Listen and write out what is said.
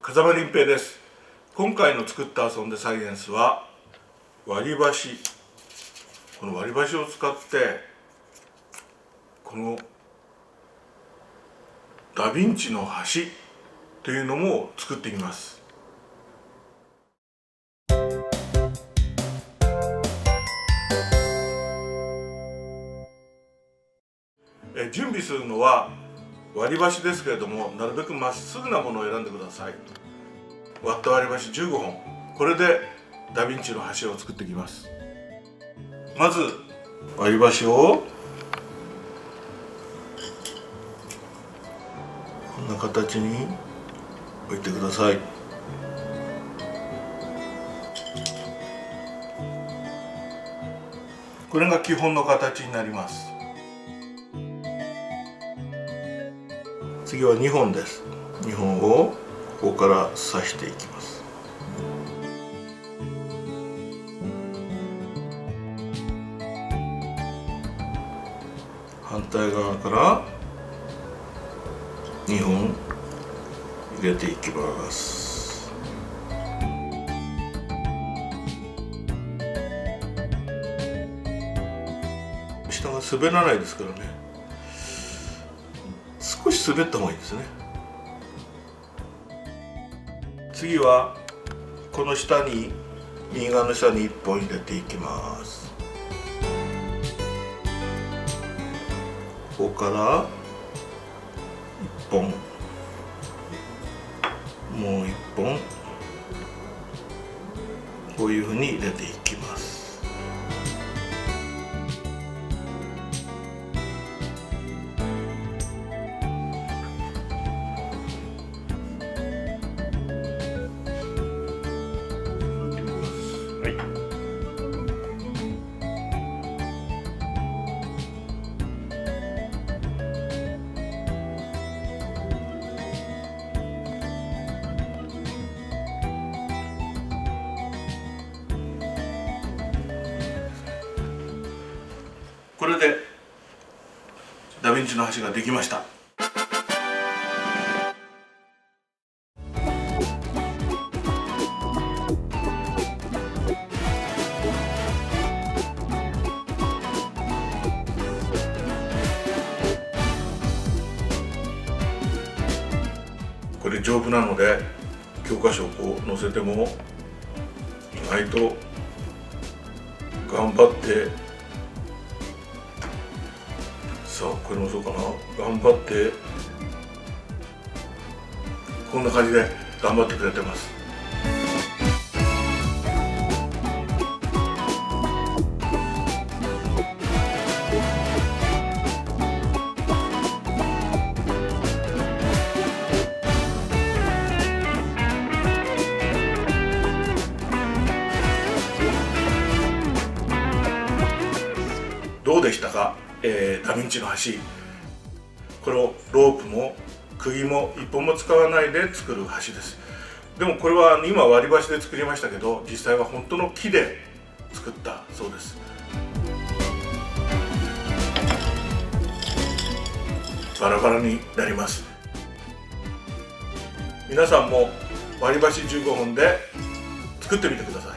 風間林平です。今回の作った遊んでサイエンスは割り箸。この割り箸を使ってこのダヴィンチの箸というのも作っていきます。準備するのは割り箸ですけれども、なるべくまっすぐなものを選んでください。割った割り箸15本、これでダヴィンチの箸を作っていきます。まず割り箸をこんな形に置いてください。これが基本の形になります。次は2本です。2本をここから刺していきます。反対側から2本入れていきます。下が滑らないですからね、少し滑った方がいいですね。次はこの下に、右側の下に1本入れていきます。ここから1本、もう1本、こういうふうに入れていきます。これでダヴィンチの箸ができました。これ丈夫なので教科書をこう載せても意外と頑張って、さあこれもそうかな、頑張ってこんな感じで頑張ってくれてます。どうでしたか？ダヴィンチの箸。このロープも釘も一本も使わないで作る箸です。でもこれは今割り箸で作りましたけど、実際は本当の木で作ったそうです。バラバラになります。皆さんも割り箸15本で作ってみてください。